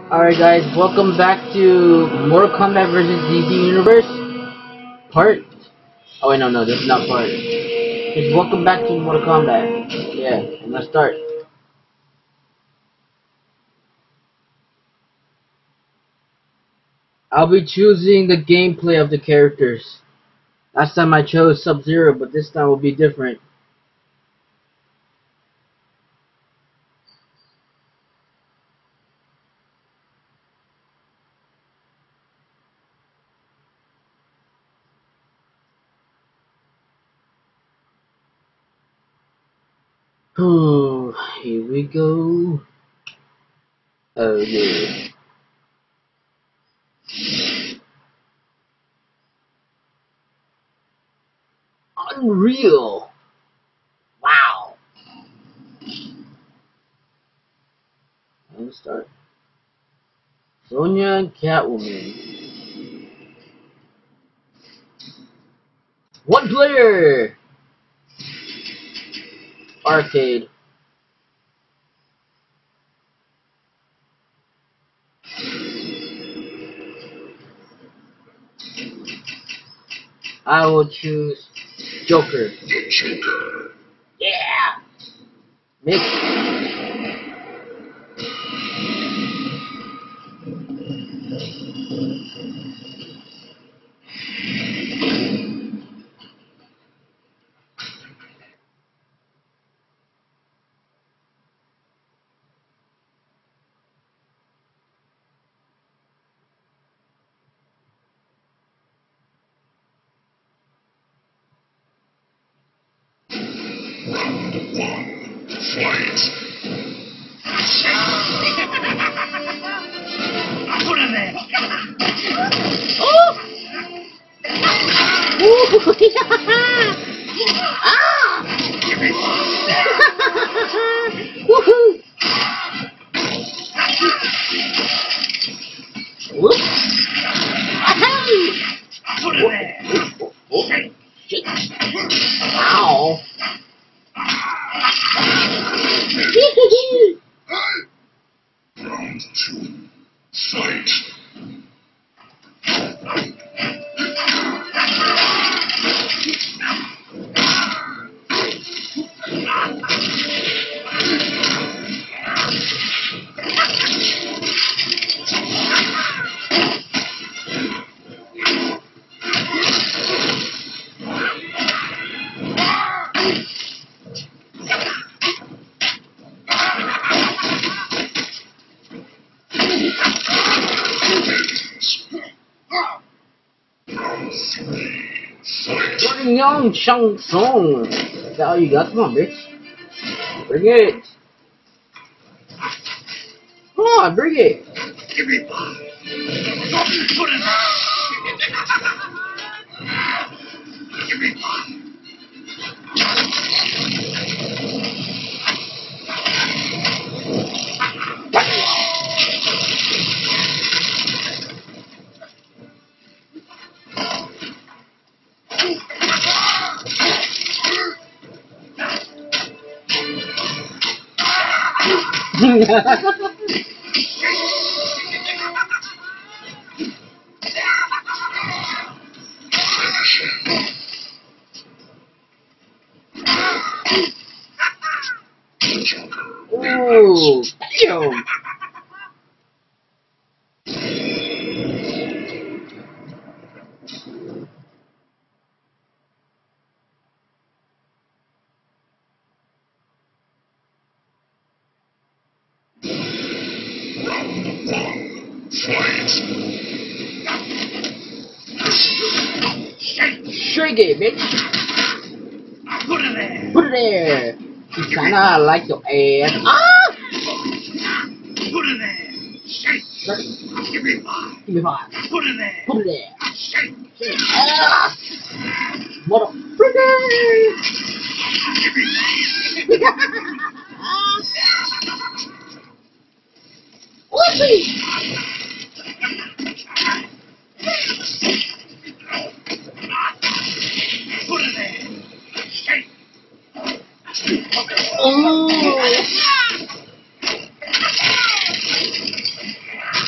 Alright guys, welcome back to Mortal Kombat vs. DC Universe part. Oh wait, no, this is not part. Just welcome back to Mortal Kombat. Yeah, I'm gonna start. I'll be choosing the gameplay of the characters. Last time I chose Sub-Zero, but this time will be different. Oh, here we go. Oh yeah. Unreal. Wow. Let's start. Sonya and Catwoman. One player. Arcade. I will choose Joker. The Joker. Yeah. Mix. Round one. Fight. Put him there. Oh! Ah! Give me Woohoo! Whoop! Put him there. Oh, shit. Ow! Round two. Fight. Round three. Fight. Young Shang Tsung. Is that all you got? Come on, bitch. Bring it. Come on, bring it. Give me one. Put him there. Give me one. Ooh, damn. Round one. Fight. Shake it, bitch. Put it there. Put it there. You kinda like your ass. Ah! Put it there. Shake. Give me one. Give me five. Put it there. Put it there. Shake. Shake. Ah! Motherfucker! Give me Ah! Whoopsie! Put it there. Shake. Oh!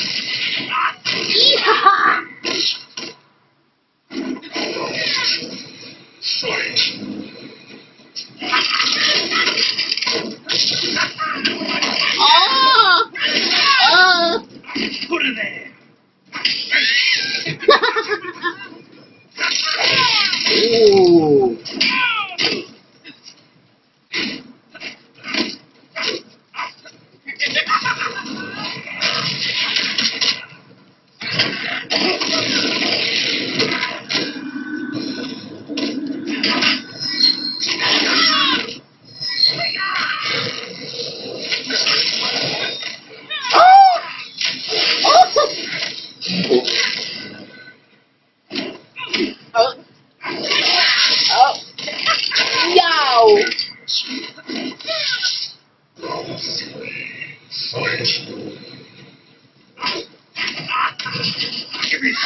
Give me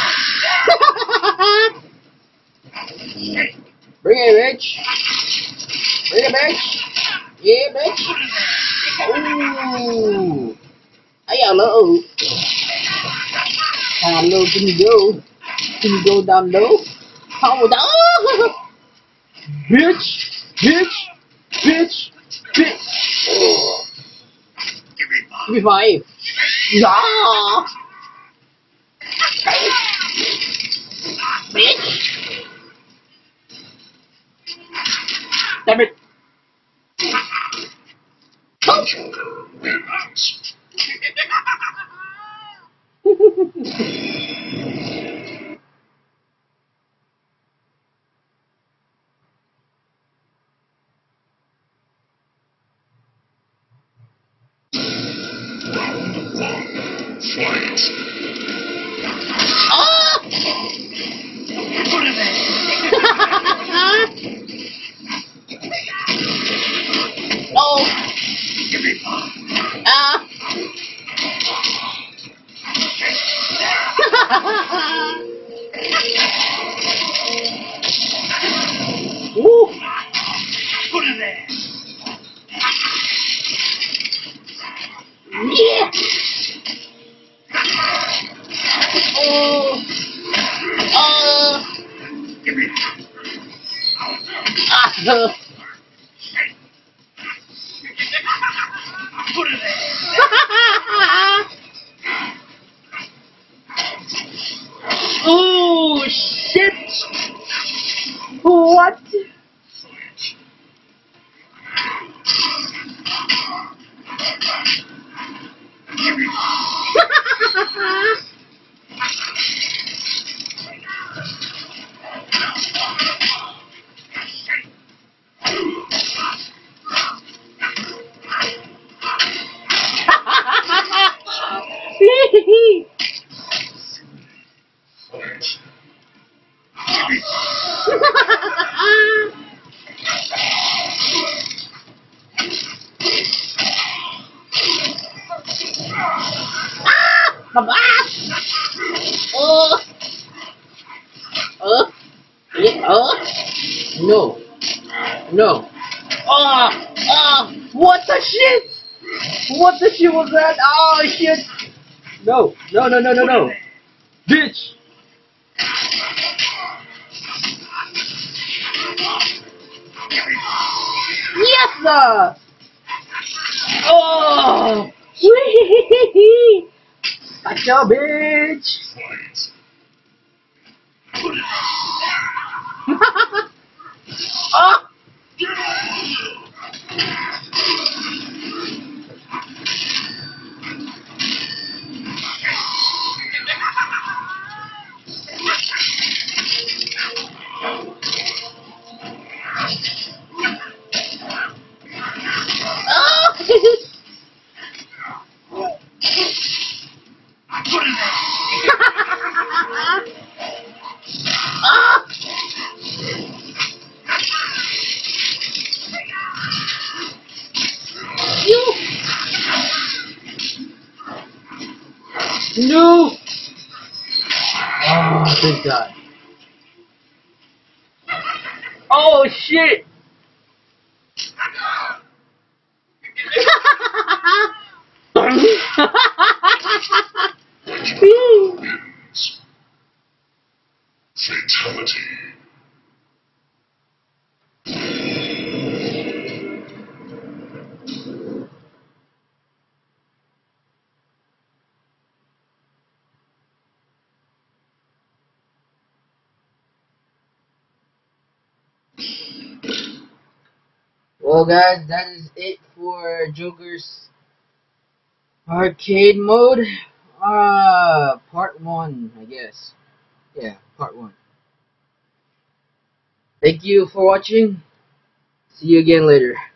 Bring it, bitch. Bring it, bitch. Yeah, bitch. Ooh. Hey, hello. Hello, can you go? Can you go down low? Hold on. Bitch. Bitch. Bitch. Bitch. Give me Give me 5. Yeah. Bitch. Damn it. Ah! Put him in. No. Give me 5. Ah. Woo. Put him there. Yeah. Oh. Give me Ah. Put him there. Oh shit! What? Give me Baba! Oh! Yeah, no. No. What the shit? What the shit was that? Oh shit! No. No, no, no, no, no. Bitch! Yes, sir! Oh! Wee! Gotcha, bitch! Ah! Ah! Ah! You! No! Oh, thank God. Oh, shit! fatality. Well, guys, that is it for Joker's arcade mode. Part 1, I guess. Yeah, part 1. Thank you for watching. See you again later.